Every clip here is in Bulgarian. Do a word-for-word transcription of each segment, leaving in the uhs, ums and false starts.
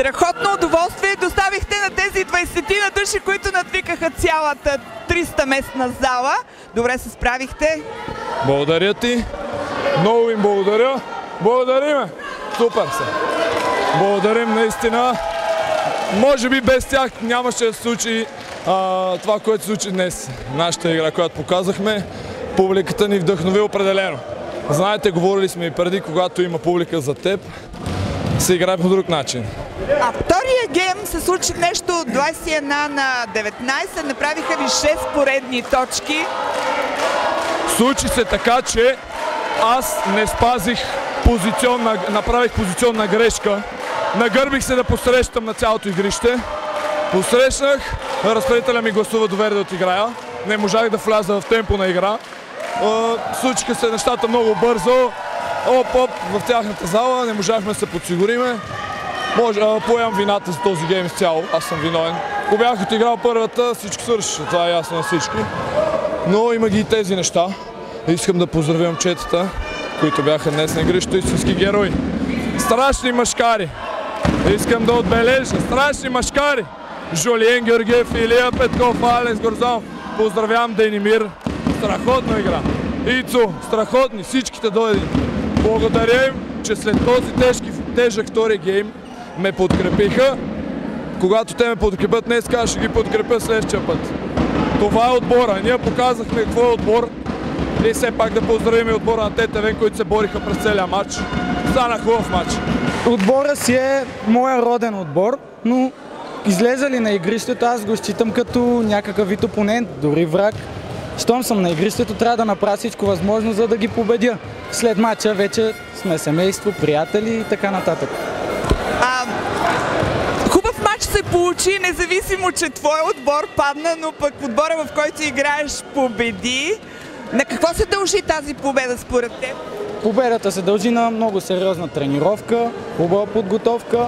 Страхотно удоволствие доставихте на тези двайсетина души, които надвикаха цялата триста местна зала. Добре се справихте. Благодаря ти. Много им благодаря. Благодариме. Супер се. Благодарим наистина. Може би без тях нямаше да се случи а, това, което се случи днес. Нашата игра, която показахме, публиката ни вдъхнови определено. Знаете, говорили сме и преди, когато има публика за теб, се играе по друг начин. А втория гейм се случи нещо двайсет и едно на деветнайсет, направиха ви шест поредни точки. Случи се така, че аз не спазих позиционна, направих позиционна грешка. Нагърбих се да посрещам на цялото игрище. Посрещнах, разпределителя ми гласува доверие да отиграя. Не можах да вляза в темпо на игра. Случиха се нещата много бързо. Оп-оп в тяхната зала, не можахме да се подсигуриме. Може, поемам вината за този гейм изцяло, аз съм виновен. Ако бях отиграл първата, всичко свърши, това е ясно на всички. Но има ги и тези неща. Искам да поздравя момчетата, които бяха днес на игрището, истински герои. Страшни мъжкари! Искам да отбележа, страшни мъжкари! Жулиен Георгиев, Илия Петков, Алекс Горзанов. Поздравявам Денимир. Страхотна игра. Ицо, страхотни, всичките до един. Благодаря им, че след този тежки, тежък втори гейм ме подкрепиха. Когато те ме подкрепят днес, ще ги подкрепя следващия път. Това е отбора. Ние показахме какво е отбор. И все пак да поздравим и отбора на ТТВ, които се бориха през целия матч. Стана хубав матч. Отбора си е моя роден отбор, но излезе ли на игрището, аз го считам като някакъв вид опонент, дори враг. Щом съм на игрището, трябва да направя всичко възможно, за да ги победя. След матча вече сме семейство, приятели и така нататък. А, хубав матч се получи, независимо, че твой отбор падна, но пък отбора, в който играеш, победи. На какво се дължи тази победа според теб? Победата се дължи на много сериозна тренировка, хубава подготовка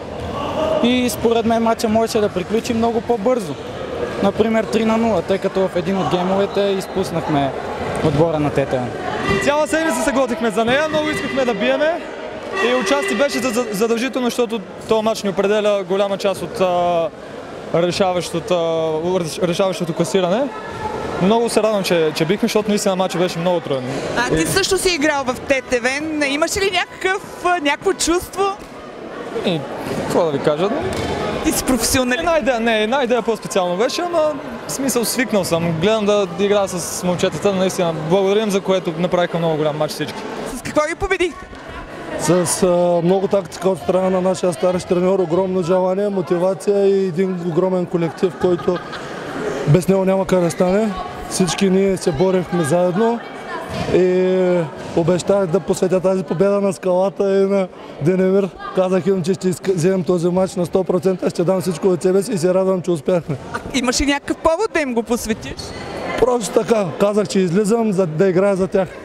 и според мен матча можеше да приключи много по-бързо. Например три на нула, тъй като в един от геймовете изпуснахме отбора на ТТВ. Цяла седмица се готихме за нея, много искахме да биеме и участие беше задължително, защото този матч ни определя голяма част от а, решаващото, решаващото класиране. Много се радвам, че, че бихме, защото наистина матчът беше много труден. А ти също си играл в ТТВ. Имаш ли някакъв, някакво чувство? И, какво да ви кажа? Ти си професионалист. Една идея, не, една идея по-специално беше, ама в смисъл свикнал съм. Гледам да играя с момчетата, наистина. Благодарим, за което направиха много голям матч всички. С какво ги победихте? С а, много тактика от страна на нашия старещ треньор, огромно желание, мотивация и един огромен колектив, който без него няма как да стане. Всички ние се борехме заедно и обещах да посветя тази победа на Скалата и на Денемир. Казах им, че ще вземем този матч на сто процента, ще дам всичко от себе си и се радвам, че успяхме. А имаш ли някакъв повод да им го посветиш? Просто така, казах, че излизам за да играя за тях.